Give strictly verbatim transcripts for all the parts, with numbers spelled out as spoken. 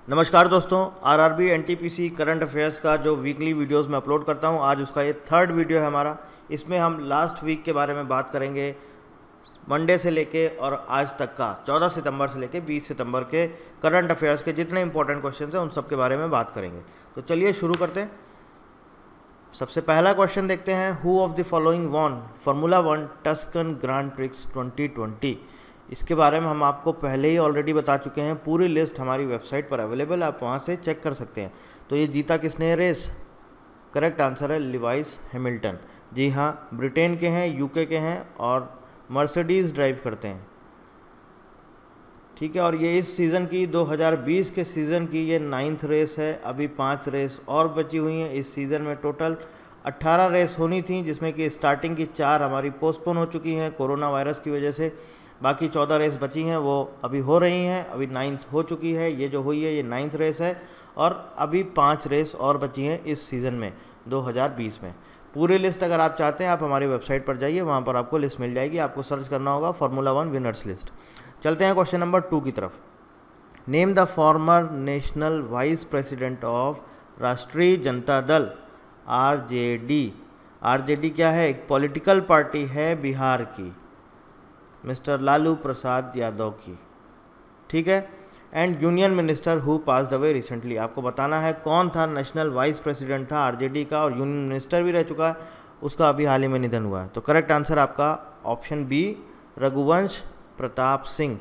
नमस्कार दोस्तों, RRB NTPC current affairs का जो वीकली वीडियोस मैं अपलोड करता हूं, आज उसका ये थर्ड वीडियो है हमारा। इसमें हम लास्ट वीक के बारे में बात करेंगे, मंडे से लेके और आज तक का चौदह सितंबर से लेके बीस सितंबर के करंट अफेयर्स के जितने इंपॉर्टेंट क्वेश्चन हैं उन सब के बारे में बात करेंगे। तो चलिए शुरू करते हैं। सबसे पहला क्वेश्चन देखते हैं, who of the following won formula one Tuscan grand prix twenty twenty. इसके बारे में हम आपको पहले ही ऑलरेडी बता चुके हैं, पूरी लिस्ट हमारी वेबसाइट पर अवेलेबल है, आप वहाँ से चेक कर सकते हैं। तो ये जीता किसने है रेस? करेक्ट आंसर है लिवाइस हैमिल्टन। जी हाँ, ब्रिटेन के हैं, यूके के हैं और मर्सिडीज़ ड्राइव करते हैं। ठीक है, और ये इस सीज़न की दो हज़ार बीस के सीज़न की ये नाइन्थ रेस है। अभी पाँच रेस और बची हुई हैं। इस सीज़न में टोटल अट्ठारह रेस होनी थी, जिसमें कि स्टार्टिंग की चार हमारी पोस्टपोन हो चुकी हैं कोरोना वायरस की वजह से। बाकी चौदह रेस बची हैं, वो अभी हो रही हैं। अभी नाइन्थ हो चुकी है, ये जो हुई है ये नाइन्थ रेस है और अभी पाँच रेस और बची हैं इस सीज़न में दो हज़ार बीस में। पूरी लिस्ट अगर आप चाहते हैं, आप हमारी वेबसाइट पर जाइए, वहाँ पर आपको लिस्ट मिल जाएगी। आपको सर्च करना होगा फार्मूला वन विनर्स लिस्ट। चलते हैं क्वेश्चन नंबर टू की तरफ। Name the former national vice president of Rashtriya Janata दल आरजेडी। आरजेडी क्या है? एक पॉलिटिकल पार्टी है बिहार की, मिस्टर लालू प्रसाद यादव की। ठीक है, and union minister who passed away recently. आपको बताना है कौन था नेशनल वाइस प्रेसिडेंट था आरजेडी का और यूनियन मिनिस्टर भी रह चुका है, उसका अभी हाल ही में निधन हुआ है। तो करेक्ट आंसर आपका ऑप्शन बी, रघुवंश प्रताप सिंह।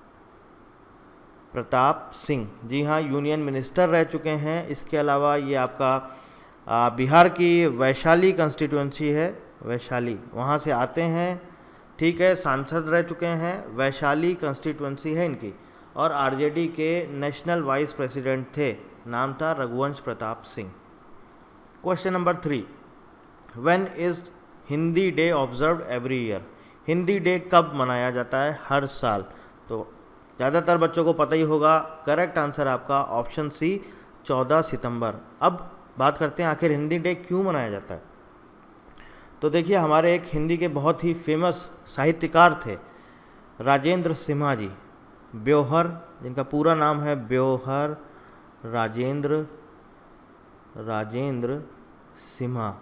प्रताप सिंह, जी हाँ, यूनियन मिनिस्टर रह चुके हैं। इसके अलावा ये आपका आ, बिहार की वैशाली कंस्टिट्यूंसी है, वैशाली वहाँ से आते हैं। ठीक है, सांसद रह चुके हैं, वैशाली कंस्टिट्यूंसी है इनकी, और आरजेडी के नेशनल वाइस प्रेसिडेंट थे, नाम था Raghuvansh Pratap Singh. Question number three, when is Hindi day observed every year. Hindi day कब मनाया जाता है? हर साल। तो ज़्यादातर बच्चों को पता ही होगा। करेक्ट आंसर आपका ऑप्शन सी, चौदह सितंबर। अब बात करते हैं आखिर हिंदी डे क्यों मनाया जाता है। तो देखिए, हमारे एक हिंदी के बहुत ही फेमस साहित्यकार थे, राजेंद्र सिम्हा जी, ब्योहर, जिनका पूरा नाम है ब्योहर राजेंद्र राजेंद्र सिम्हा।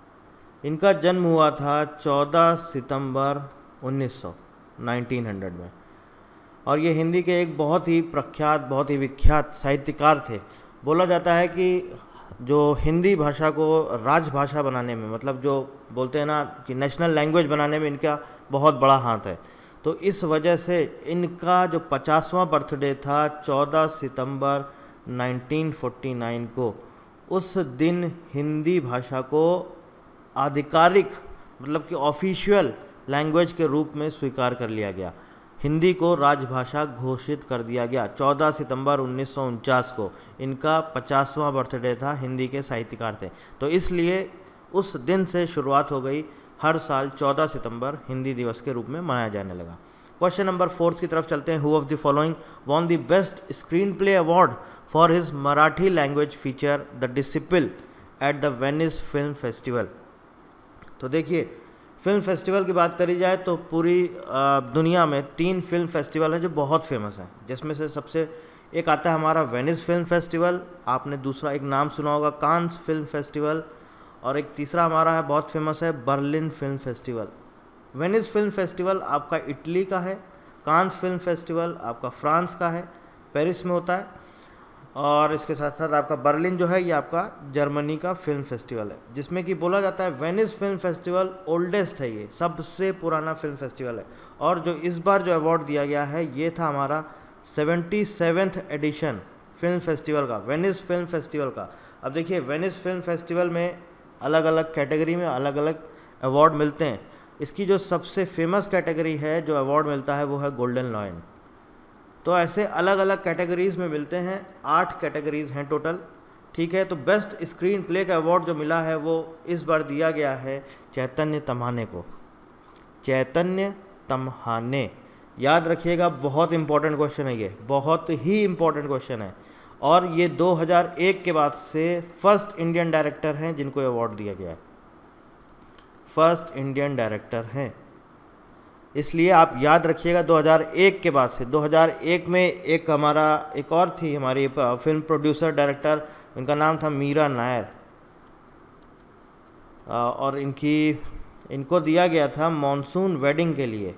इनका जन्म हुआ था चौदह सितंबर उन्नीस सौ नाइनटीन हंड्रेड में, और ये हिंदी के एक बहुत ही प्रख्यात, बहुत ही विख्यात साहित्यकार थे। बोला जाता है कि जो हिंदी भाषा को राजभाषा बनाने में, मतलब जो बोलते हैं ना कि नेशनल लैंग्वेज बनाने में इनका बहुत बड़ा हाथ है। तो इस वजह से इनका जो पचासवां बर्थडे था चौदह सितंबर नाइनटीन फोर्टी नाइन को, उस दिन हिंदी भाषा को आधिकारिक, मतलब कि ऑफिशियल लैंग्वेज के रूप में स्वीकार कर लिया गया। हिंदी को राजभाषा घोषित कर दिया गया। चौदह सितंबर उन्नीस सौ उनचास को इनका पचासवां बर्थडे था, हिंदी के साहित्यकार थे। तो इसलिए उस दिन से शुरुआत हो गई, हर साल चौदह सितंबर हिंदी दिवस के रूप में मनाया जाने लगा। क्वेश्चन नंबर फोर्थ की तरफ चलते हैं। Who of the following won the best screenplay award for his Marathi language feature the disciple at the Venice film festival. तो देखिए, फिल्म फेस्टिवल की बात करी जाए तो पूरी दुनिया में तीन फिल्म फेस्टिवल हैं जो बहुत फेमस हैं, जिसमें से सबसे एक आता है हमारा वेनिस फिल्म फेस्टिवल, आपने दूसरा एक नाम सुना होगा कांस फिल्म फेस्टिवल, और एक तीसरा हमारा है बहुत फेमस है Berlin film festival. Venice film festival आपका इटली का है, कांस फिल्म फेस्टिवल आपका फ्रांस का है, पेरिस में होता है, और इसके साथ साथ आपका बर्लिन जो है ये आपका जर्मनी का फिल्म फेस्टिवल है, जिसमें कि बोला जाता है वेनिस फिल्म फेस्टिवल ओल्डेस्ट है, ये सबसे पुराना फिल्म फेस्टिवल है। और जो इस बार जो अवार्ड दिया गया है ये था हमारा seventy seventh edition film festival का, वेनिस फिल्म फेस्टिवल का। अब देखिए, वेनिस फिल्म फेस्टिवल में अलग अलग कैटेगरी में अलग अलग अवार्ड मिलते हैं। इसकी जो सबसे फेमस कैटेगरी है जो अवार्ड मिलता है वो है गोल्डन लॉयन। तो ऐसे अलग अलग कैटेगरीज में मिलते हैं, आठ कैटेगरीज हैं टोटल। ठीक है, तो बेस्ट स्क्रीन प्ले का अवार्ड जो मिला है वो इस बार दिया गया है चैतन्य तम्हाने को। चैतन्य तम्हाने, याद रखिएगा, बहुत इंपॉर्टेंट क्वेश्चन है ये, बहुत ही इंपॉर्टेंट क्वेश्चन है। और ये दो हज़ार एक के बाद से फर्स्ट इंडियन डायरेक्टर हैं जिनको अवार्ड दिया गया है, फर्स्ट इंडियन डायरेक्टर हैं। इसलिए आप याद रखिएगा दो हज़ार एक के बाद से। दो हज़ार एक में एक हमारा एक और थी हमारी फिल्म प्रोड्यूसर डायरेक्टर, उनका नाम था मीरा नायर, और इनकी इनको दिया गया था मॉनसून वेडिंग के लिए,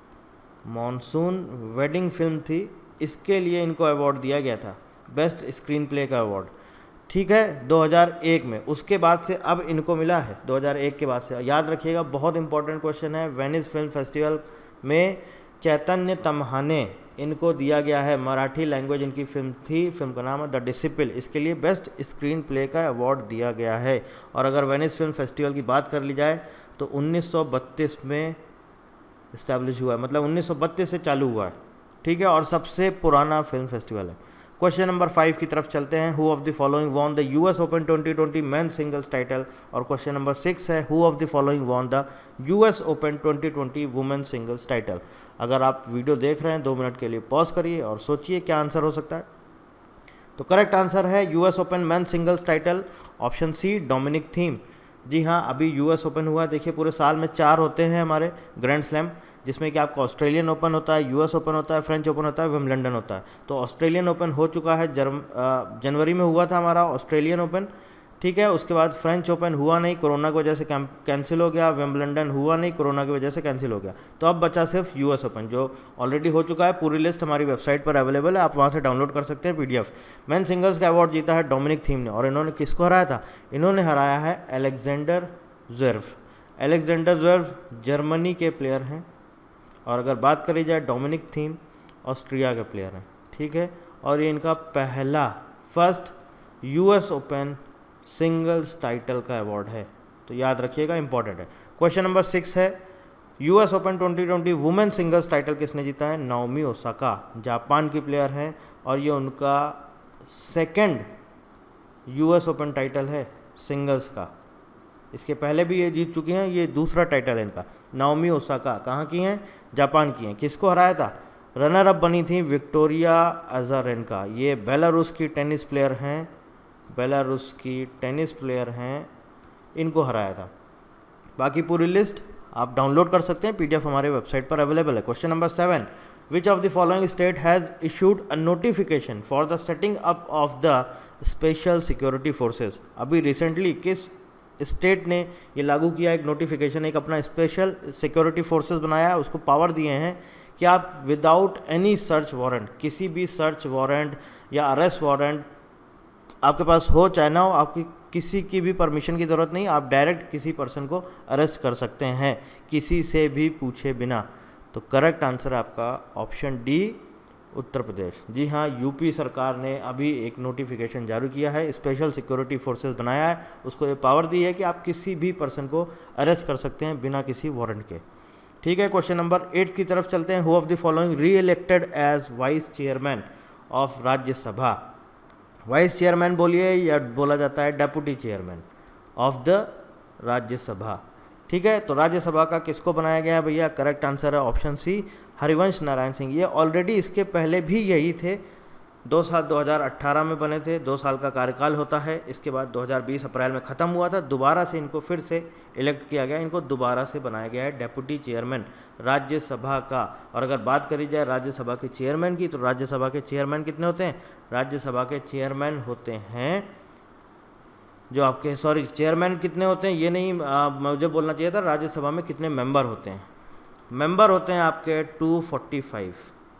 मॉनसून वेडिंग फिल्म थी, इसके लिए इनको अवार्ड दिया गया था, बेस्ट स्क्रीन प्ले का अवार्ड। ठीक है, दो हज़ार एक में। उसके बाद से अब इनको मिला है दो हज़ार एक के बाद से। याद रखिएगा, बहुत इंपॉर्टेंट क्वेश्चन है। वेनिस फिल्म फेस्टिवल में चैतन्य तम्हाने इनको दिया गया है, मराठी लैंग्वेज इनकी फिल्म थी, फिल्म का नाम है द डिसिपल, इसके लिए बेस्ट स्क्रीन प्ले का अवार्ड दिया गया है। और अगर वेनिस फिल्म फेस्टिवल की बात कर ली जाए तो उन्नीस सौ बत्तीस में इस्टेब्लिश हुआ है, मतलब उन्नीस सौ बत्तीस से चालू हुआ है। ठीक है, और सबसे पुराना फिल्म फेस्टिवल है। क्वेश्चन नंबर फाइव की तरफ चलते हैं। Who of the following won the US open twenty twenty men singles title. और क्वेश्चन नंबर सिक्स है, who of the following won the US open twenty twenty women singles title. अगर आप video देख रहे हैं दो मिनट के लिए पॉज करिए और सोचिए क्या आंसर हो सकता है। तो करेक्ट आंसर है US open men singles title, option C Dominic Thiem. जी हाँ, अभी यूएस ओपन हुआ है। देखिए, पूरे साल में चार होते हैं हमारे ग्रैंड स्लैम, जिसमें कि आपका ऑस्ट्रेलियन ओपन होता है, यूएस ओपन होता है, फ्रेंच ओपन होता है, विम्बलडन होता है। तो ऑस्ट्रेलियन ओपन हो चुका है, जर्म जनवरी में हुआ था हमारा ऑस्ट्रेलियन ओपन। ठीक है, उसके बाद फ्रेंच ओपन हुआ नहीं, कोरोना की वजह से कैंसिल हो गया। विम्बलडन हुआ नहीं, कोरोना की वजह से कैंसिल हो गया। तो अब बचा सिर्फ यूएस ओपन, जो ऑलरेडी हो चुका है। पूरी लिस्ट हमारी वेबसाइट पर अवेलेबल है, आप वहाँ से डाउनलोड कर सकते हैं पीडीएफ। मेन सिंगल्स का अवार्ड जीता है डोमिनिक थीम ने। और इन्होंने किसको हराया था? इन्होंने हराया है Alexander Zverev. Alexander Zverev Germany के प्लेयर हैं, और अगर बात करी जाए डोमिनिक थीम ऑस्ट्रिया के प्लेयर हैं। ठीक है, और ये इनका पहला first US open singles title का अवार्ड है, तो याद रखिएगा, इंपॉर्टेंट है। क्वेश्चन नंबर सिक्स है, US open twenty twenty women singles title किसने जीता है? नाओमी ओसाका, जापान की प्लेयर हैं, और ये उनका सेकंड यूएस ओपन टाइटल है सिंगल्स का। इसके पहले भी ये जीत चुकी हैं, ये दूसरा टाइटल है इनका। नाओमी ओसाका कहाँ की हैं? जापान की हैं। किसको हराया था? रनर अप बनी थी विक्टोरिया अजारेंका। ये बेलारूस की टेनिस प्लेयर हैं, बेलारूस की टेनिस प्लेयर हैं, इनको हराया था। बाकी पूरी लिस्ट आप डाउनलोड कर सकते हैं, पीडीएफ हमारे वेबसाइट पर अवेलेबल है। Question number seven, which of the following state has issued a notification for the setting up of the special security forces. अभी रिसेंटली किस स्टेट ने ये लागू किया एक नोटिफिकेशन, एक अपना स्पेशल सिक्योरिटी फोर्सेस बनाया, उसको पावर दिए हैं कि आप विदाउट एनी सर्च वारंट, किसी भी सर्च वारंट या अरेस्ट वारंट आपके पास हो चाहे ना हो, आपकी किसी की भी परमिशन की ज़रूरत नहीं, आप डायरेक्ट किसी पर्सन को अरेस्ट कर सकते हैं किसी से भी पूछे बिना। तो करेक्ट आंसर है आपका ऑप्शन डी, उत्तर प्रदेश। जी हाँ, यूपी सरकार ने अभी एक नोटिफिकेशन जारी किया है, स्पेशल सिक्योरिटी फोर्सेस बनाया है, उसको ये पावर दी है कि आप किसी भी पर्सन को अरेस्ट कर सकते हैं बिना किसी वारंट के। ठीक है, क्वेश्चन नंबर एट की तरफ चलते हैं। Who of the following re elected as vice chairman of Rajya Sabha. Vice chairman बोलिए या बोला जाता है deputy chairman of the Rajya Sabha. ठीक है, तो राज्यसभा का किसको बनाया गया है भैया? करेक्ट आंसर है ऑप्शन सी, हरिवंश नारायण सिंह। ये ऑलरेडी इसके पहले भी यही थे, दो साल दो हज़ार अठारह में बने थे, दो साल का कार्यकाल होता है। इसके बाद दो हज़ार बीस अप्रैल में ख़त्म हुआ था, दोबारा से इनको फिर से इलेक्ट किया गया, इनको दोबारा से बनाया गया है डेप्यूटी चेयरमैन राज्यसभा का। और अगर बात करी जाए राज्यसभा के चेयरमैन की, तो राज्यसभा के चेयरमैन कितने होते हैं? राज्यसभा के चेयरमैन होते हैं जो आपके, सॉरी चेयरमैन कितने होते हैं ये नहीं आ, मुझे बोलना चाहिए था, राज्यसभा में कितने मेंबर होते हैं? मेंबर होते हैं आपके दो सौ पैंतालीस।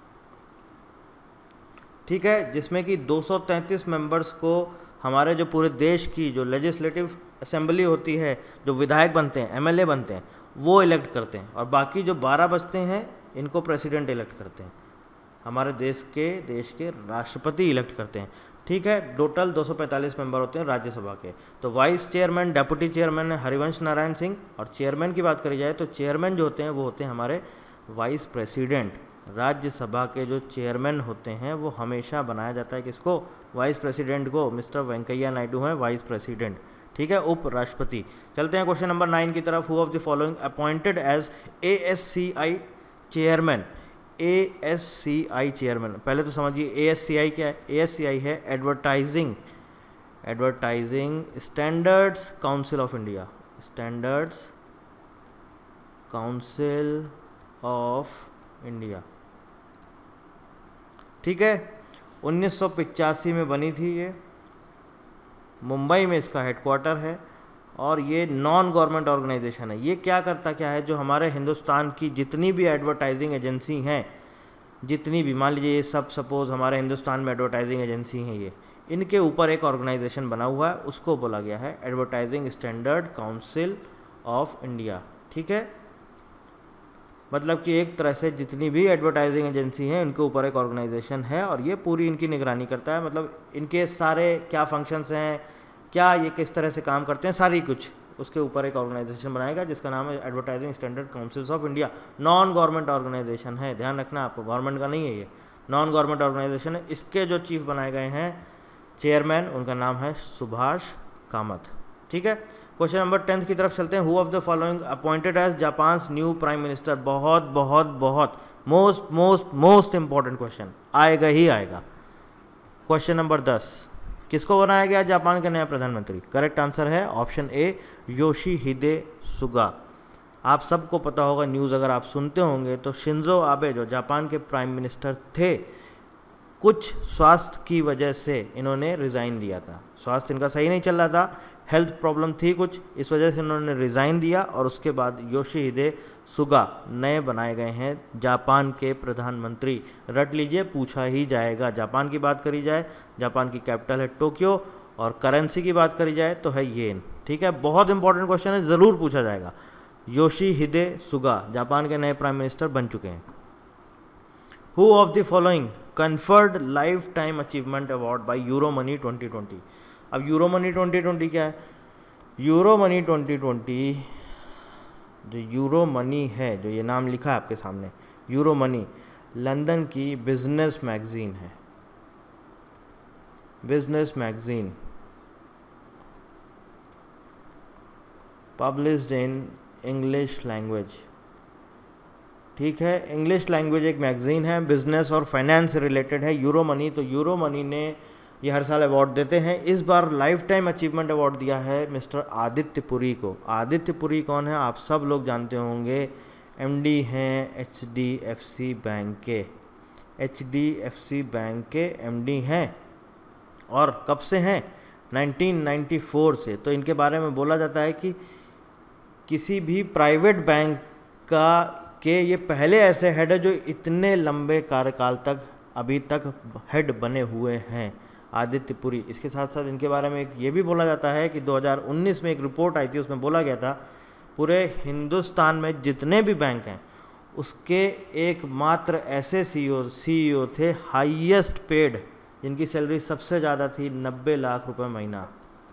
ठीक है, जिसमें कि दो सौ तैंतीस मेंबर्स को हमारे जो पूरे देश की जो लेजिस्लेटिव असेंबली होती है, जो विधायक बनते हैं, एमएलए बनते हैं, वो इलेक्ट करते हैं, और बाकी जो बारह बचते हैं इनको प्रेसिडेंट इलेक्ट करते हैं, हमारे देश के देश के राष्ट्रपति इलेक्ट करते हैं। ठीक है, टोटल दो सौ पैंतालीस मेंबर होते हैं राज्यसभा के। तो वाइस चेयरमैन, डेप्यूटी चेयरमैन है हरिवंश नारायण सिंह, और चेयरमैन की बात करी जाए तो चेयरमैन जो होते हैं वो होते हैं हमारे वाइस प्रेसिडेंट। राज्यसभा के जो चेयरमैन होते हैं वो हमेशा बनाया जाता है किसको? वाइस प्रेसिडेंट को। मिस्टर वेंकैया नायडू हैं वाइस प्रेसिडेंट। ठीक है, उपराष्ट्रपति। चलते हैं क्वेश्चन नंबर नाइन की तरफ। Who of the following appointed as A S C I chairman. A S C I chairman, पहले तो समझिए ए एस सी आई क्या है? ए एस सी आई है advertising advertising standards council of India. Standards council of India. ठीक है, उन्नीस सौ पचासी में बनी थी ये, मुंबई में इसका हेडक्वार्टर है और ये नॉन गवर्नमेंट ऑर्गेनाइजेशन है। ये क्या करता क्या है, जो हमारे हिंदुस्तान की जितनी भी एडवर्टाइजिंग एजेंसी हैं, जितनी भी, मान लीजिए ये सब सपोज हमारे हिंदुस्तान में एडवर्टाइजिंग एजेंसी हैं, ये इनके ऊपर एक ऑर्गेनाइजेशन बना हुआ है, उसको बोला गया है advertising standard council of India. ठीक है, मतलब कि एक तरह से जितनी भी एडवर्टाइजिंग एजेंसी हैं उनके ऊपर एक ऑर्गेनाइजेशन है और ये पूरी इनकी निगरानी करता है, मतलब इनके सारे क्या फंक्शंस हैं, क्या ये किस तरह से काम करते हैं, सारी कुछ उसके ऊपर एक ऑर्गेनाइजेशन बनाएगा जिसका नाम है advertising standard councils of India. Non government organisation है, ध्यान रखना आपको, गवर्नमेंट का नहीं है ये, नॉन गवर्नमेंट ऑर्गेनाइजेशन है। इसके जो चीफ बनाए गए हैं चेयरमैन, उनका नाम है सुभाष कामत। ठीक है, क्वेश्चन नंबर टेंथ की तरफ चलते हैं। Who of the following appointed as Japan's new prime minister. बहुत बहुत बहुत most most most important question, आएगा ही आएगा। क्वेश्चन नंबर दस, किसको बनाया गया जापान का नया प्रधानमंत्री? करेक्ट आंसर है ऑप्शन ए, योशीहिदे सुगा। आप सबको पता होगा, न्यूज़ अगर आप सुनते होंगे तो शिंजो आबे जो जापान के प्राइम मिनिस्टर थे, कुछ स्वास्थ्य की वजह से इन्होंने रिज़ाइन दिया था। स्वास्थ्य इनका सही नहीं चल रहा था, हेल्थ प्रॉब्लम थी कुछ, इस वजह से इन्होंने रिज़ाइन दिया और उसके बाद योशीहिदे सुगा नए बनाए गए हैं जापान के प्रधानमंत्री। रट लीजिए, पूछा ही जाएगा। जापान की बात करी जाए, जापान की कैपिटल है टोक्यो और करेंसी की बात करी जाए तो है येन। ठीक है, बहुत इंपॉर्टेंट क्वेश्चन है, ज़रूर पूछा जाएगा। योशीहिदे सुगा जापान के नए प्राइम मिनिस्टर बन चुके हैं। Who of the following conferred lifetime achievement award by Euromoney twenty twenty. अब यूरो मनी ट्वेंटी ट्वेंटी क्या है? यूरो मनी ट्वेंटी ट्वेंटी, जो यूरो मनी है, जो ये नाम लिखा है आपके सामने, यूरो मनी लंदन की बिजनेस मैगजीन है, business magazine published in English language. ठीक है, इंग्लिश लैंग्वेज एक मैगजीन है, बिजनेस और फाइनेंस से रिलेटेड है यूरो मनी। तो यूरो मनी ने ये हर साल अवार्ड देते हैं। इस बार लाइफ टाइम अचीवमेंट अवार्ड दिया है मिस्टर आदित्य पुरी को। आदित्य पुरी कौन है? आप सब लोग जानते होंगे, एमडी हैं H D F C bank के, H D F C bank के एमडी हैं। और कब से हैं? नाइनटीन नाइंटी फोर से। तो इनके बारे में बोला जाता है कि किसी भी प्राइवेट बैंक का के ये पहले ऐसे हेड है जो इतने लंबे कार्यकाल तक अभी तक हेड बने हुए हैं, आदित्य पुरी। इसके साथ साथ इनके बारे में एक ये भी बोला जाता है कि दो हज़ार उन्नीस में एक रिपोर्ट आई थी, उसमें बोला गया था पूरे हिंदुस्तान में जितने भी बैंक हैं उसके एकमात्र ऐसे सीईओ सीईओ थे हाईएस्ट पेड, जिनकी सैलरी सबसे ज़्यादा थी, नब्बे लाख रुपए महीना।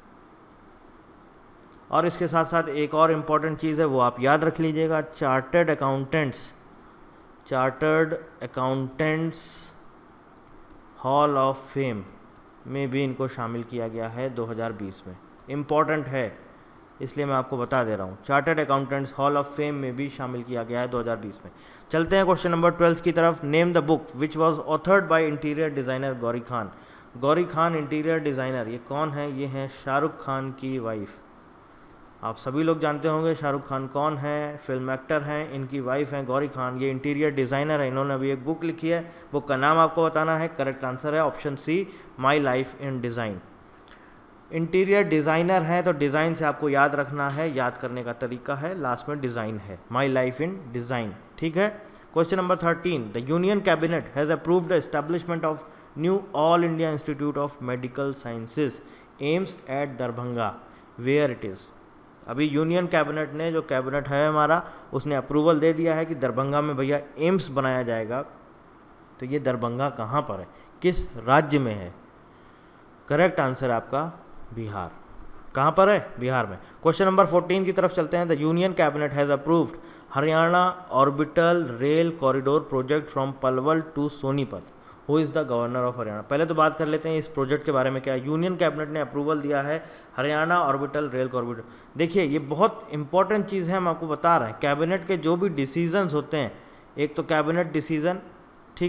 और इसके साथ साथ एक और इम्पॉर्टेंट चीज़ है, वो आप याद रख लीजिएगा, chartered accountants, chartered accountants hall of fame में भी इनको शामिल किया गया है दो हज़ार बीस में। इम्पॉर्टेंट है इसलिए मैं आपको बता दे रहा हूँ, chartered accountants hall of fame में भी शामिल किया गया है दो हज़ार बीस में। चलते हैं क्वेश्चन नंबर ट्वेल्थ की तरफ। Name the book which was authored by interior designer Gauri Khan. Gauri Khan interior designer, ये कौन है? ये हैं शाहरुख खान की वाइफ। आप सभी लोग जानते होंगे शाहरुख खान कौन है, फिल्म एक्टर हैं, इनकी वाइफ हैं गौरी खान, ये इंटीरियर डिज़ाइनर है। इन्होंने अभी एक बुक लिखी है, बुक का नाम आपको बताना है। करेक्ट आंसर है option C, my life in design. Interior designer है तो डिज़ाइन से आपको याद रखना है, याद करने का तरीका है, लास्ट में डिज़ाइन है, माई लाइफ इन डिज़ाइन। ठीक है, question number thirteen. The union cabinet has approved the establishment of new all India institute of medical sciences AIIMS at Darbhanga, where it is. अभी यूनियन कैबिनेट ने, जो कैबिनेट है हमारा, उसने अप्रूवल दे दिया है कि दरभंगा में भैया एम्स बनाया जाएगा। तो ये दरभंगा कहाँ पर है, किस राज्य में है? करेक्ट आंसर आपका बिहार। कहाँ पर है? बिहार में। क्वेश्चन नंबर फोर्टीन की तरफ चलते हैं। The union cabinet has approved Haryana orbital rail corridor project from Palwal to Sonipat. Who is the governor of Haryana? पहले तो बात कर लेते हैं इस प्रोजेक्ट के बारे में क्या है। यूनियन कैबिनेट ने अप्रूवल दिया है हरियाणा ऑर्बिटल रेल कॉरिडोर। देखिए ये बहुत इंपॉर्टेंट चीज़ है, हम आपको बता रहे हैं। कैबिनेट के जो भी डिसीजंस होते हैं, एक तो कैबिनेट डिसीजन, ठीक है,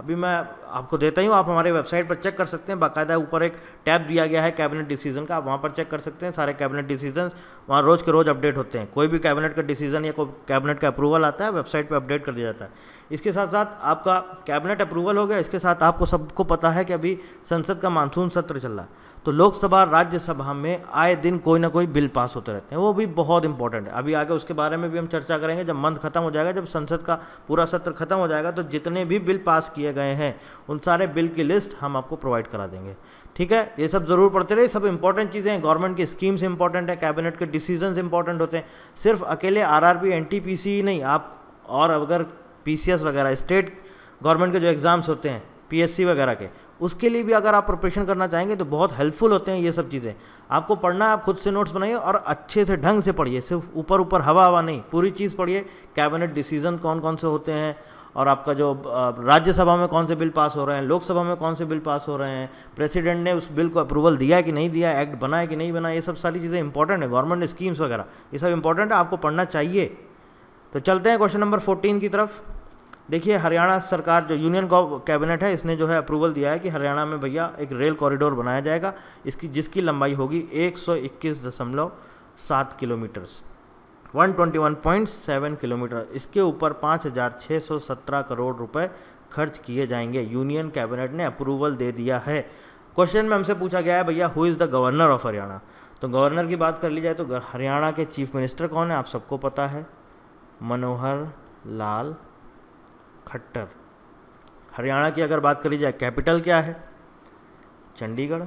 अभी मैं आपको देता ही हूँ, आप हमारे वेबसाइट पर चेक कर सकते हैं, बाकायदा ऊपर एक टैब दिया गया है कैबिनेट डिसीजन का, आप वहाँ पर चेक कर सकते हैं। सारे कैबिनेट डिसीजन वहाँ रोज़ के रोज़ अपडेट होते हैं। कोई भी कैबिनेट का डिसीजन या कोई कैबिनेट का अप्रूवल आता है, वेबसाइट पर अपडेट कर दिया जाता है। इसके साथ साथ आपका कैबिनेट अप्रूवल हो गया, इसके साथ आपको सबको पता है कि अभी संसद का मानसून सत्र चल रहा है, तो लोकसभा राज्यसभा में आए दिन कोई ना कोई बिल पास होते रहते हैं, वो भी बहुत इंपॉर्टेंट है। अभी आगे उसके बारे में भी हम चर्चा करेंगे। जब मंथ खत्म हो जाएगा, जब संसद का पूरा सत्र खत्म हो जाएगा, तो जितने भी बिल पास किए गए हैं उन सारे बिल की लिस्ट हम आपको प्रोवाइड करा देंगे। ठीक है, ये सब जरूर पढ़ते रहे, सब इंपॉर्टेंट चीज़ें हैं। गवर्नमेंट की स्कीम्स इंपॉर्टेंट है, कैबिनेट के डिसीजंस इंपॉर्टेंट होते हैं। सिर्फ अकेले आरआरबी एनटीपीसी ही नहीं, आप और अगर पीसीएस वगैरह स्टेट गवर्नमेंट के जो एग्ज़ाम्स होते हैं पीएससी वगैरह के, उसके लिए भी अगर आप प्रिपरेशन करना चाहेंगे तो बहुत हेल्पफुल होते हैं ये सब चीज़ें। आपको पढ़ना है, आप खुद से नोट्स बनाइए और अच्छे से ढंग से पढ़िए, सिर्फ ऊपर ऊपर हवा हवा नहीं, पूरी चीज़ पढ़िए। कैबिनेट डिसीजन कौन कौन से होते हैं, और आपका जो राज्यसभा में कौन से बिल पास हो रहे हैं, लोकसभा में कौन से बिल पास हो रहे हैं, प्रेसिडेंट ने उस बिल को अप्रूवल दिया है कि नहीं दिया, एक्ट बना है कि नहीं बना, ये सब सारी चीज़ें इंपॉर्टेंट है। गवर्नमेंट स्कीम्स वगैरह ये सब इंपॉर्टेंट है, आपको पढ़ना चाहिए। तो चलते हैं क्वेश्चन नंबर फोर्टीन की तरफ। देखिए, हरियाणा सरकार जो यूनियन कैबिनेट है, इसने जो है अप्रूवल दिया है कि हरियाणा में भैया एक रेल कॉरिडोर बनाया जाएगा, इसकी जिसकी लंबाई होगी एक सौ इक्कीस दशमलव सात किलोमीटर, एक सौ इक्कीस पॉइंट सात किलोमीटर। इसके ऊपर पाँच हज़ार छः सौ सत्रह करोड़ रुपए खर्च किए जाएंगे। यूनियन कैबिनेट ने अप्रूवल दे दिया है। क्वेश्चन में हमसे पूछा गया है भैया who is the governor of Haryana. तो गवर्नर की बात कर ली जाए तो हरियाणा के चीफ मिनिस्टर कौन है, आप सबको पता है, मनोहर लाल खट्टर। हरियाणा की अगर बात करी जाए, कैपिटल क्या है, चंडीगढ़।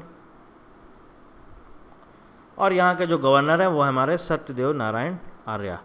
और यहाँ के जो गवर्नर हैं वो हमारे सत्यदेव नारायण आर्या।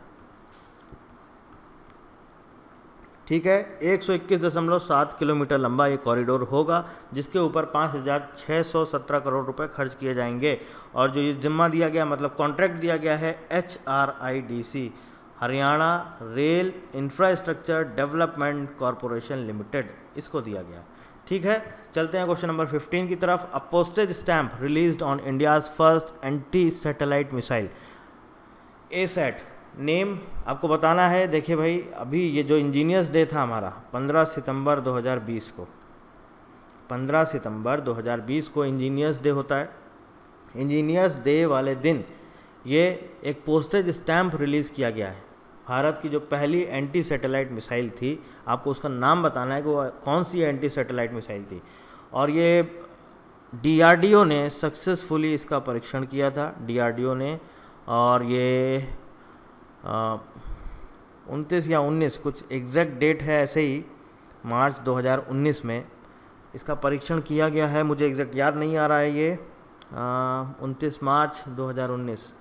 ठीक है, एक सौ इक्कीस दशमलव सात किलोमीटर लंबा ये कॉरिडोर होगा, जिसके ऊपर पाँच हज़ार छः सौ सत्रह करोड़ रुपए खर्च किए जाएंगे। और जो ये जिम्मा दिया गया, मतलब कॉन्ट्रैक्ट दिया गया है, H R I D C, Haryana rail infrastructure development corporation limited, इसको दिया गया। ठीक है, चलते हैं क्वेश्चन नंबर फिफ्टीन की तरफ। A postage stamp released on India's first anti satellite missile, A SAT. Name आपको बताना है। देखिए भाई, अभी ये जो इंजीनियर्स डे था हमारा पंद्रह सितंबर दो हज़ार बीस को, पंद्रह सितंबर दो हज़ार बीस को इंजीनियर्स डे होता है। इंजीनियर्स डे वाले दिन ये एक पोस्टेज स्टैम्प रिलीज़ किया गया है। भारत की जो पहली एंटी सैटेलाइट मिसाइल थी, आपको उसका नाम बताना है कि वो कौन सी एंटी सैटेलाइट मिसाइल थी। और ये डी आर डी ओ ने सक्सेसफुली इसका परीक्षण किया था, डी आर डी ओ ने। और ये उनतीस या उन्नीस, कुछ एग्जैक्ट डेट है ऐसे ही, मार्च दो हज़ार उन्नीस में इसका परीक्षण किया गया है। मुझे एग्जैक्ट याद नहीं आ रहा है, ये उनतीस मार्च दो हज़ार उन्नीस।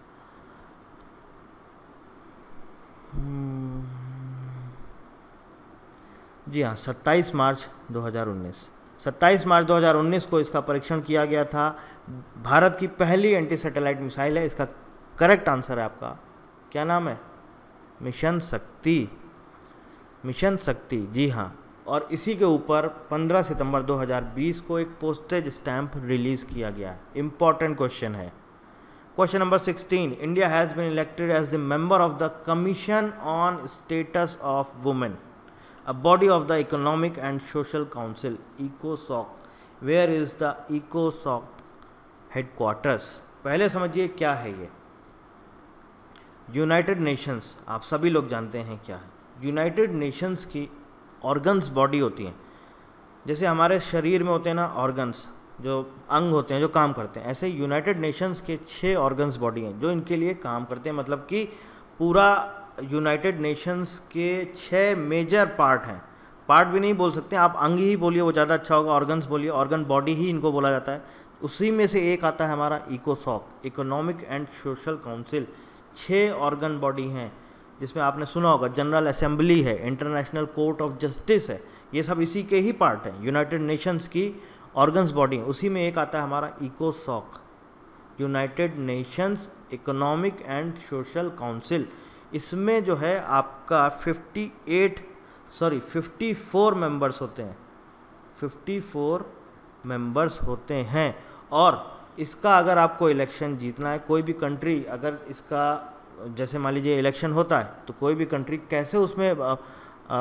जी हाँ, सत्ताईस मार्च दो हज़ार उन्नीस, सत्ताईस मार्च दो हज़ार उन्नीस को इसका परीक्षण किया गया था। भारत की पहली एंटी सैटेलाइट मिसाइल है। इसका करेक्ट आंसर है आपका, क्या नाम है, मिशन शक्ति, मिशन शक्ति, जी हाँ। और इसी के ऊपर पंद्रह सितंबर दो हज़ार बीस को एक पोस्टेज स्टैम्प रिलीज़ किया गया है। इंपॉर्टेंट क्वेश्चन है। Question number sixteen, India has been elected as the member of the commission on status of women, a body of the economic and social council, इकोसॉक। वेयर इज़ द इकोसॉक headquarters? पहले समझिए क्या है ये। United Nations, आप सभी लोग जानते हैं क्या है। यूनाइटेड नेशंस की ऑर्गन्स बॉडी होती हैं। जैसे हमारे शरीर में होते हैं ना ऑर्गन्स, जो अंग होते हैं जो काम करते हैं, ऐसे यूनाइटेड नेशंस के छः ऑर्गन्स बॉडी हैं जो इनके लिए काम करते हैं। मतलब कि पूरा यूनाइटेड नेशंस के छः मेजर पार्ट हैं। पार्ट भी नहीं बोल सकते आप, अंग ही बोलिए, वो ज़्यादा अच्छा होगा। ऑर्गन्स बोलिए, ऑर्गन बॉडी ही इनको बोला जाता है। उसी में से एक आता है हमारा इकोसॉक, इकोनॉमिक एंड सोशल काउंसिल। छः ऑर्गन बॉडी हैं, जिसमें आपने सुना होगा जनरल असेंबली है, इंटरनेशनल कोर्ट ऑफ जस्टिस है, ये सब इसी के ही पार्ट हैं। यूनाइटेड नेशंस की ऑर्गन्स बॉडी, उसी में एक आता है हमारा इकोसॉक, United Nations economic and social council. इसमें जो है आपका अट्ठावन सॉरी चौवन मेंबर्स होते हैं, चौवन मेंबर्स होते हैं। और इसका अगर आपको इलेक्शन जीतना है, कोई भी कंट्री अगर इसका, जैसे मान लीजिए इलेक्शन होता है, तो कोई भी कंट्री कैसे उसमें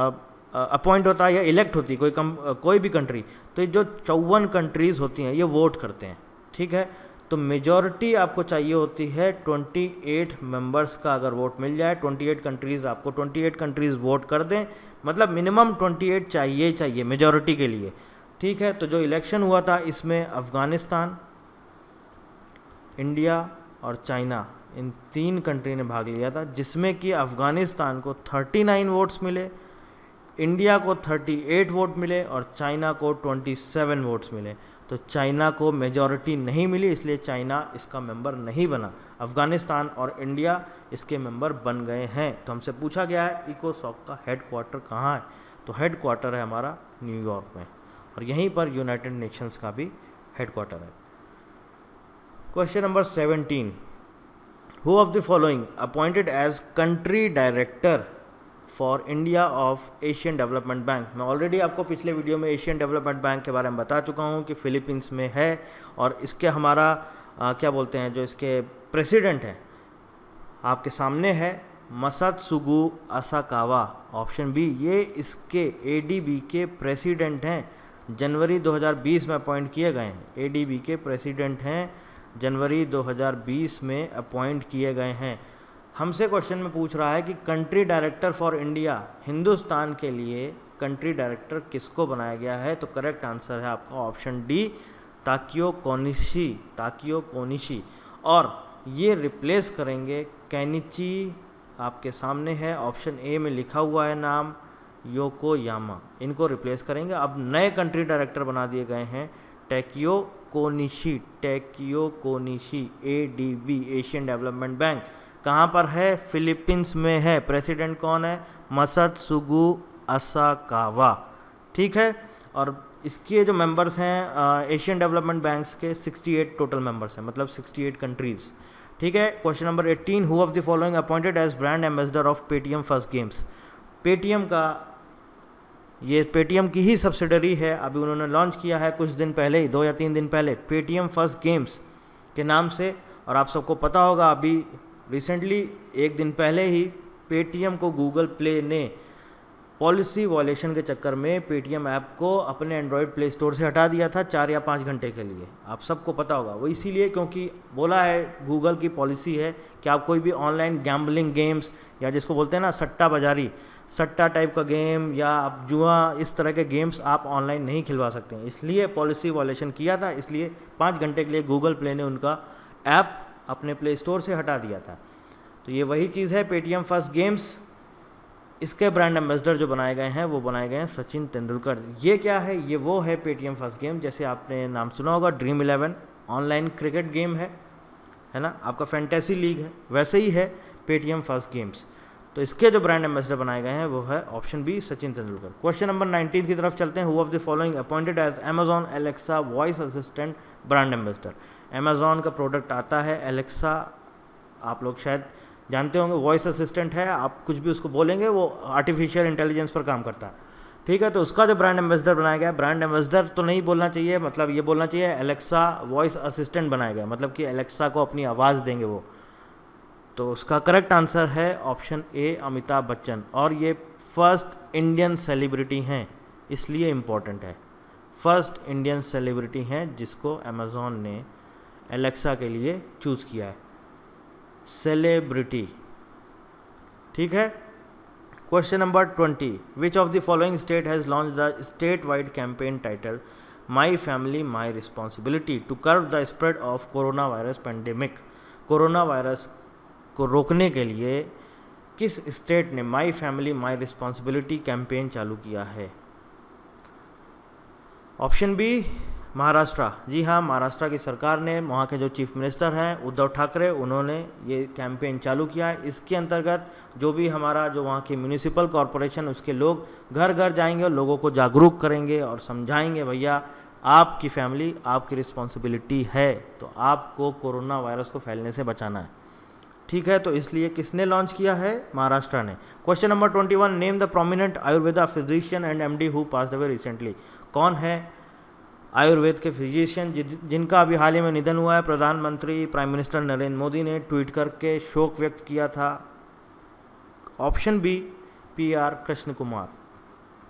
अपॉइंट होता है या इलेक्ट होती है कोई कम कोई भी कंट्री, तो जो चौवन कंट्रीज़ होती हैं ये वोट करते हैं, ठीक है। तो मेजॉरिटी आपको चाहिए होती है अट्ठाईस मेंबर्स का, अगर वोट मिल जाए अट्ठाईस कंट्रीज़, आपको अट्ठाईस कंट्रीज़ वोट कर दें, मतलब मिनिमम अट्ठाईस चाहिए चाहिए मेजॉरिटी के लिए, ठीक है। तो जो इलेक्शन हुआ था इसमें अफ़गानिस्तान, इंडिया और चाइना, इन तीन कंट्री ने भाग लिया था, जिसमें कि अफ़गानिस्तान को उनतालीस वोट्स मिले, इंडिया को अड़तीस वोट मिले और चाइना को सत्ताईस वोट्स मिले। तो चाइना को मेजॉरिटी नहीं मिली, इसलिए चाइना इसका मेंबर नहीं बना। अफ़गानिस्तान और इंडिया इसके मेंबर बन गए हैं। तो हमसे पूछा गया है इकोसॉक का हेड क्वार्टर कहाँ है, तो हेड क्वार्टर है हमारा न्यूयॉर्क में, और यहीं पर यूनाइटेड नेशंस का भी हेड क्वार्टर है। Question number seventeen, who of the following appointed as country director for India of Asian development bank. मैं ऑलरेडी आपको पिछले वीडियो में एशियन डेवलपमेंट बैंक के बारे में बता चुका हूँ कि फिलीपींस में है, और इसके हमारा आ, क्या बोलते हैं, जो इसके प्रेसिडेंट हैं आपके सामने है मसात्सुगु असाकावा, ऑप्शन बी, ये इसके एडीबी के प्रेसिडेंट हैं, जनवरी दो हज़ार बीस में अपॉइंट किए गए हैं। एडीबी के प्रेसिडेंट हैं, जनवरी दो हज़ार बीस में अपॉइंट किए गए हैं। हमसे क्वेश्चन में पूछ रहा है कि country director for India, Hindustan के लिए कंट्री डायरेक्टर किसको बनाया गया है, तो करेक्ट आंसर है आपका option D, Takeo Konishi, Takeo Konishi. और ये रिप्लेस करेंगे केनिची, आपके सामने है ऑप्शन ए में लिखा हुआ है नाम, योकोयामा, इनको रिप्लेस करेंगे। अब नए कंट्री डायरेक्टर बना दिए गए हैं Takeo Konishi, Takeo Konishi, ADB, Asian development bank. कहाँ पर है, फिलीपींस में है। प्रेसिडेंट कौन है, मसात्सुगु असाकावा, ठीक है। और इसके जो मेंबर्स हैं एशियन डेवलपमेंट बैंक्स के अड़सठ टोटल मेंबर्स हैं, मतलब अड़सठ कंट्रीज़, ठीक है। Question number eighteen, who of the following appointed as brand ambassador of Paytm first games. Paytm का, ये पेटीएम की ही सब्सिडरी है, अभी उन्होंने लॉन्च किया है कुछ दिन पहले ही, दो या तीन दिन पहले, पेटीएम फर्स्ट गेम्स के नाम से। और आप सबको पता होगा अभी रिसेंटली एक दिन पहले ही पेटीएम को गूगल प्ले ने पॉलिसी वॉयलेशन के चक्कर में पेटीएम ऐप को अपने एंड्रॉयड प्ले स्टोर से हटा दिया था चार या पाँच घंटे के लिए, आप सबको पता होगा। वो इसीलिए क्योंकि बोला है, गूगल की पॉलिसी है कि आप कोई भी ऑनलाइन गैम्बलिंग गेम्स, या जिसको बोलते हैं ना सट्टा बाजारी, सट्टा टाइप का गेम या आप जुआ, इस तरह के गेम्स आप ऑनलाइन नहीं खिलवा सकते हैं, इसलिए पॉलिसी वॉयलेशन किया था। इसलिए पाँच घंटे के लिए गूगल प्ले ने उनका ऐप अपने प्ले स्टोर से हटा दिया था। तो ये वही चीज़ है पेटीएम फर्स्ट गेम्स। इसके ब्रांड एम्बेसडर जो बनाए गए हैं वो बनाए गए हैं सचिन तेंदुलकर। ये क्या है, ये वो है पेटीएम फर्स्ट गेम, जैसे आपने नाम सुना होगा dream eleven, online cricket game है है ना, आपका फैंटेसी लीग है, वैसे ही है पेटीएम फर्स्ट गेम्स। तो इसके जो ब्रांड एम्बेसडर बनाए गए हैं वो है option B, Sachin Tendulkar. Question number nineteen की तरफ चलते हैं, who of the following appointed as Amazon Alexa voice assistant brand ambassador. Amazon का प्रोडक्ट आता है एलेक्सा, आप लोग शायद जानते होंगे, वॉइस असिस्टेंट है, आप कुछ भी उसको बोलेंगे वो आर्टिफिशियल इंटेलिजेंस पर काम करता है, ठीक है। तो उसका जो ब्रांड एम्बेसडर बनाया गया, ब्रांड एम्बेसडर तो नहीं बोलना चाहिए, मतलब ये बोलना चाहिए एलेक्सा वॉइस असिस्टेंट बनाया गया, मतलब कि एलेक्सा को अपनी आवाज़ देंगे वो। तो उसका करेक्ट आंसर है ऑप्शन ए, अमिताभ बच्चन। और ये फर्स्ट इंडियन सेलिब्रिटी हैं, इसलिए इम्पोर्टेंट है, फर्स्ट इंडियन सेलिब्रिटी हैं जिसको अमेज़ॉन ने एलेक्सा के लिए चूज़ किया है, सेलिब्रिटी, ठीक है। Question number twenty, which of the following state has launch the state wide campaign title my family my responsibility to curb the spread of corona virus pandemic. Corona virus को रोकने के लिए किस state ने my family my responsibility campaign चालू किया है? Option B, Maharashtra. जी हाँ, महाराष्ट्र की सरकार ने, वहाँ के जो चीफ मिनिस्टर हैं उद्धव ठाकरे, उन्होंने ये कैंपेन चालू किया है। इसके अंतर्गत जो भी हमारा जो वहाँ की म्यूनिसिपल कॉरपोरेशन, उसके लोग घर घर जाएंगे और लोगों को जागरूक करेंगे और समझाएंगे भैया आपकी फैमिली आपकी रिस्पॉन्सिबिलिटी है, तो आपको कोरोना वायरस को फैलने से बचाना है, ठीक है। तो इसलिए किसने लॉन्च किया है? महाराष्ट्र ने। Question number twenty one, name the prominent ayurveda physician and MD who passed away recently. कौन है आयुर्वेद के फिजिशियन जिनका अभी हाल ही में निधन हुआ है? प्रधानमंत्री प्राइम मिनिस्टर नरेंद्र मोदी ने ट्वीट करके शोक व्यक्त किया था। Option B, P R Krishna Kumar.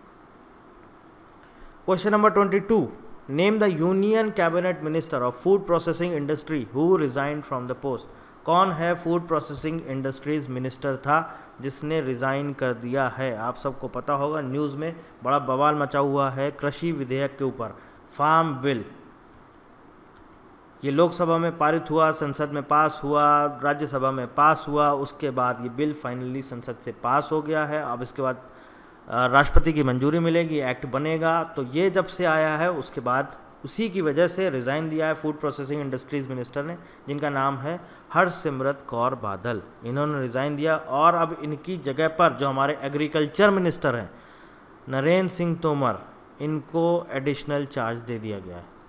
Question number twenty two, name the union cabinet minister of food processing industry who resign from the post. कौन है फूड प्रोसेसिंग इंडस्ट्रीज मिनिस्टर था जिसने रिज़ाइन कर दिया है? आप सबको पता होगा, न्यूज़ में बड़ा बवाल मचा हुआ है कृषि विधेयक के ऊपर, फार्म बिल। ये लोकसभा में पारित हुआ, संसद में पास हुआ, राज्यसभा में पास हुआ, उसके बाद ये बिल फाइनली संसद से पास हो गया है। अब इसके बाद राष्ट्रपति की मंजूरी मिलेगी, एक्ट बनेगा। तो ये जब से आया है उसके बाद उसी की वजह से रिज़ाइन दिया है फूड प्रोसेसिंग इंडस्ट्रीज़ मिनिस्टर ने, जिनका नाम है हरसिमरत कौर बादल। इन्होंने रिज़ाइन दिया और अब इनकी जगह पर जो हमारे एग्रीकल्चर मिनिस्टर हैं नरेंद्र सिंह तोमर, इनको एडिशनल चार्ज दे दिया गया है।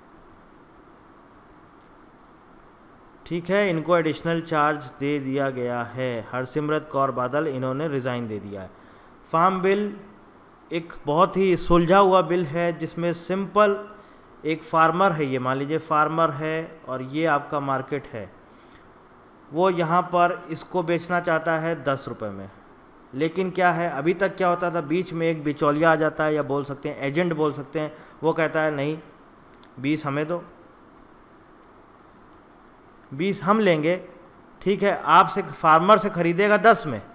ठीक है, इनको एडिशनल चार्ज दे दिया गया है। हरसिमरत कौर बादल, इन्होंने रिज़ाइन दे दिया है। फार्म बिल एक बहुत ही सुलझा हुआ बिल है जिसमें सिंपल एक फार्मर है, ये मान लीजिए फार्मर है और ये आपका मार्केट है, वो यहाँ पर इसको बेचना चाहता है दस रुपये में। लेकिन क्या है, अभी तक क्या होता था, बीच में एक बिचौलिया आ जाता है, या बोल सकते हैं एजेंट बोल सकते हैं, वो कहता है नहीं बीस हमें दो, बीस हम लेंगे। ठीक है, आपसे फार्मर से खरीदेगा दस में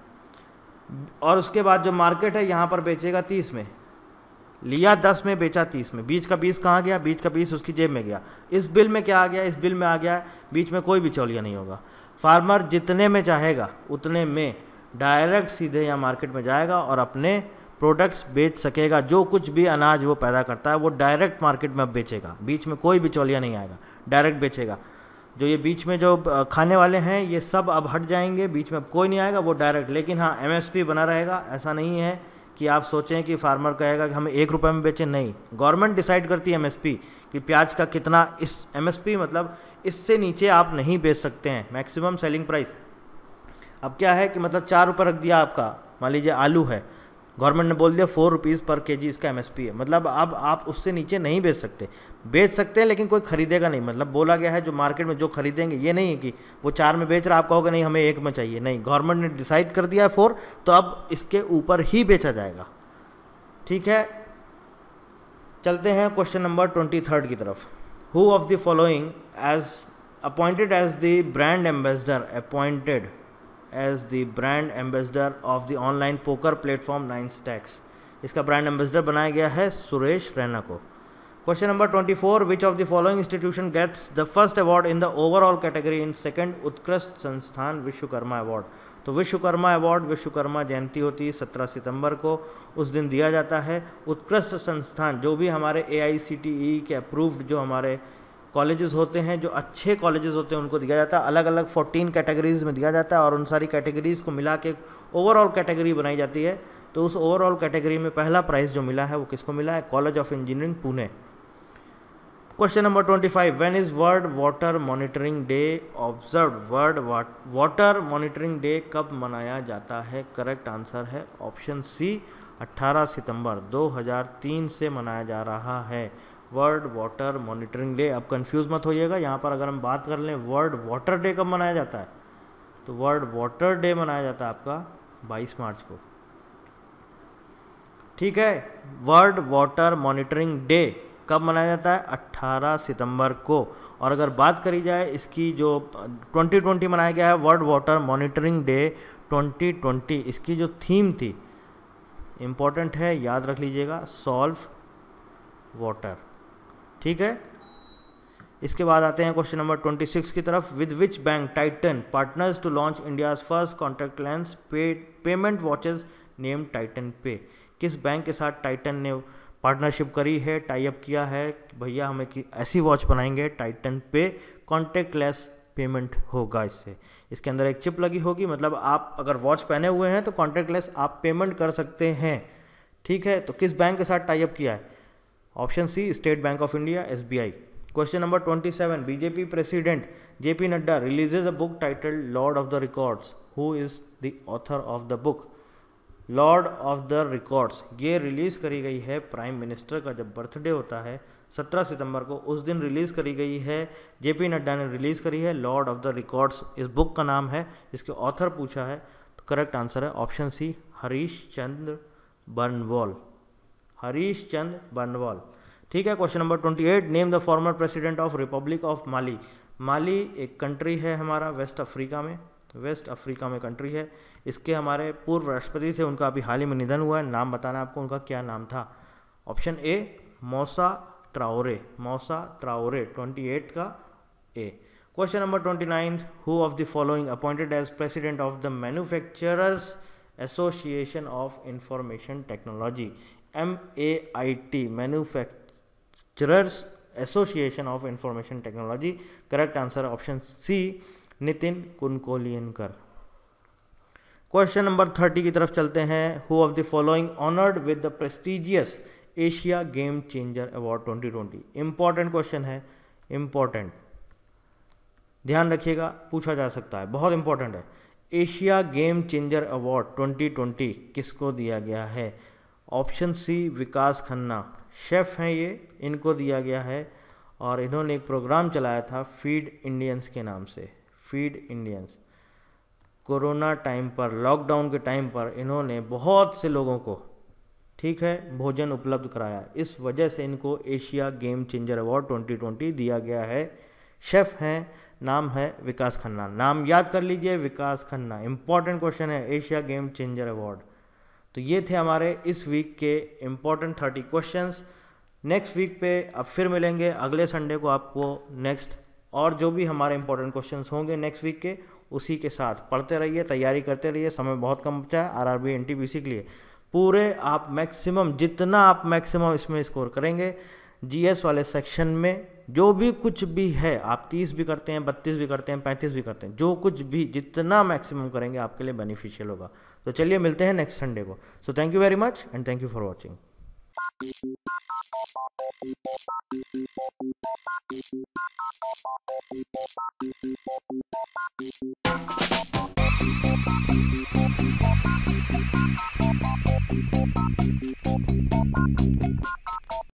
और उसके बाद जो मार्केट है यहाँ पर बेचेगा तीस में। लिया दस में, बेचा तीस में, बीच का बीस कहाँ गया? बीच का बीस उसकी जेब में गया। इस बिल में क्या आ गया? इस बिल में आ गया बीच में कोई बिचौलिया नहीं होगा। फार्मर जितने में चाहेगा उतने में डायरेक्ट सीधे यहाँ मार्केट में जाएगा और अपने प्रोडक्ट्स बेच सकेगा। जो कुछ भी अनाज वो पैदा करता है वो डायरेक्ट मार्केट में अब बेचेगा, बीच में कोई बिचौलिया नहीं आएगा, डायरेक्ट बेचेगा। जो ये बीच में जो खाने वाले हैं ये सब अब हट जाएंगे, बीच में अब कोई नहीं आएगा, वो डायरेक्ट। लेकिन हाँ, एमएसपी बना रहेगा। ऐसा नहीं है कि आप सोचें कि फार्मर कहेगा कि हमें एक रुपये में बेचें, नहीं, गवर्नमेंट डिसाइड करती है एमएसपी कि प्याज का कितना, इस एमएसपी मतलब इससे नीचे आप नहीं बेच सकते हैं, मैक्सिमम सेलिंग प्राइस। अब क्या है कि मतलब चार रुपये रख दिया आपका, मान लीजिए आलू है, गवर्नमेंट ने बोल दिया फोर रुपीज़ पर केजी इसका एमएसपी है, मतलब अब आप उससे नीचे नहीं बेच सकते। बेच सकते हैं लेकिन कोई खरीदेगा नहीं, मतलब बोला गया है जो मार्केट में जो खरीदेंगे, ये नहीं है कि वो चार में बेच रहा आप कहोगे नहीं हमें एक में चाहिए, नहीं, गवर्नमेंट ने डिसाइड कर दिया है फोर, तो अब इसके ऊपर ही बेचा जाएगा। ठीक है, चलते हैं क्वेश्चन नंबर ट्वेंटी थर्ड की तरफ। Who of the following as appointed as the brand ambassador appointed as the brand ambassador of the online poker platform nine stacks. इसका ब्रांड एम्बेसडर बनाया गया है सुरेश रैना को। Question number twenty four, which of the following institution gets the first award in the overall category in second उत्कृष्ट संस्थान Vishwakarma award. तो Vishwakarma award, Vishwakarma जयंती होती है सत्रह सितंबर को, उस दिन दिया जाता है। उत्कृष्ट संस्थान जो भी हमारे ए आई सी टी ई के अप्रूव्ड जो हमारे कॉलेजेस होते हैं, जो अच्छे कॉलेजेस होते हैं, उनको दिया जाता है। अलग अलग फोर्टीन कैटेगरीज में दिया जाता है और उन सारी कैटेगरीज को मिला के ओवरऑल कैटेगरी बनाई जाती है। तो उस ओवरऑल कैटेगरी में पहला प्राइज़ जो मिला है वो किसको मिला है? College of engineering Pune. Question number twenty five, when is world water monitoring day observe. World water monitoring day कब मनाया जाता है? करेक्ट आंसर है ऑप्शन सी, अट्ठारह सितंबर दो हज़ार तीन से मनाया जा रहा है वर्ल्ड वाटर मॉनिटरिंग डे। अब कंफ्यूज मत होइएगा, यहाँ पर अगर हम बात कर लें वर्ल्ड वाटर डे कब मनाया जाता है, तो वर्ल्ड वाटर डे मनाया जाता है आपका बाईस मार्च को। ठीक है, वर्ल्ड वाटर मॉनिटरिंग डे कब मनाया जाता है? अट्ठारह सितंबर को। और अगर बात करी जाए इसकी जो ट्वेंटी ट्वेंटी मनाया गया है world water monitoring day twenty twenty, इसकी जो थीम थी इम्पॉर्टेंट है, याद रख लीजिएगा, सॉल्व वाटर। ठीक है, इसके बाद आते हैं क्वेश्चन नंबर ट्वेंटी सिक्स की तरफ। With which bank Titan partners to launch India's first contactless pay payment watches name Titan pay. किस बैंक के साथ टाइटन ने पार्टनरशिप करी है, टाई अप किया है, भैया हमें कि ऐसी वॉच बनाएंगे टाइटन पे, कॉन्टैक्ट लेस पेमेंट होगा इससे। इसके अंदर एक चिप लगी होगी, मतलब आप अगर वॉच पहने हुए हैं तो कॉन्टैक्ट लेस आप पेमेंट कर सकते हैं। ठीक है, तो किस बैंक के साथ टाई अप किया है? Option C, State Bank of India, S B I. Question number twenty seven, BJP president JP Nadda releases a book titled lord of the records. Who is the author of the book? Lord of the records ये release करी गई है prime minister का जब birthday होता है सत्रह सितंबर को, उस दिन रिलीज़ करी गई है, जेपी नड्डा ने रिलीज़ करी है लॉर्ड ऑफ द रिकॉर्ड्स, इस बुक का नाम है। इसके ऑथर पूछा है तो करेक्ट आंसर है ऑप्शन सी, हरीश चंद्र बर्नवाल। हरीश चंद बनवाल। ठीक है, question number twenty eight, name the former president of republic of Mali. Mali एक कंट्री है हमारा वेस्ट अफ्रीका में, वेस्ट अफ्रीका में कंट्री है। इसके हमारे पूर्व राष्ट्रपति थे, उनका अभी हाल ही में निधन हुआ है। नाम बताना आपको, उनका क्या नाम था। ऑप्शन ए मौसा ट्राओरे, मौसा ट्राओरे, ट्वेंटी एट का A. Question number twenty ninth, who of the following appointed as president of the manufacturers association of information technology, M A I T, manufacturers association of information technology. Correct answer option C, Nitin Kunkolienkar. Question number thirty की तरफ चलते हैं। Who of the following honoured with the prestigious Asia game changer award twenty twenty. Important question है, इंपॉर्टेंट, ध्यान रखिएगा, पूछा जा सकता है, बहुत इंपॉर्टेंट है। Asia game changer award twenty twenty किसको दिया गया है। Option C Vikas Khanna, chef हैं ये, इनको दिया गया है और इन्होंने एक प्रोग्राम चलाया था फीड इंडियंस के नाम से, फीड इंडियंस। कोरोना टाइम पर, लॉकडाउन के टाइम पर इन्होंने बहुत से लोगों को, ठीक है, भोजन उपलब्ध कराया। इस वजह से इनको Asia game changer award twenty twenty दिया गया है। शेफ हैं, नाम है विकास खन्ना, नाम याद कर लीजिए, विकास खन्ना। इंपॉर्टेंट क्वेश्चन है, एशिया गेम चेंजर अवार्ड। तो ये थे हमारे इस वीक के important thirty questions. Next week पे अब फिर मिलेंगे, अगले संडे को आपको नेक्स्ट और जो भी हमारे इंपॉर्टेंट क्वेश्चंस होंगे नेक्स्ट वीक के, उसी के साथ पढ़ते रहिए, तैयारी करते रहिए। समय बहुत कम बचा है आरआरबी एनटीपीसी के लिए। पूरे आप मैक्सिमम, जितना आप मैक्सिमम इसमें स्कोर करेंगे, जीएस वाले सेक्शन में जो भी कुछ भी है, आप तीस भी करते हैं, बत्तीस भी करते हैं, पैंतीस भी करते हैं, जो कुछ भी जितना मैक्सिमम करेंगे आपके लिए बेनिफिशियल होगा। तो चलिए मिलते हैं नेक्स्ट संडे को। So thank you very much and thank you for watching.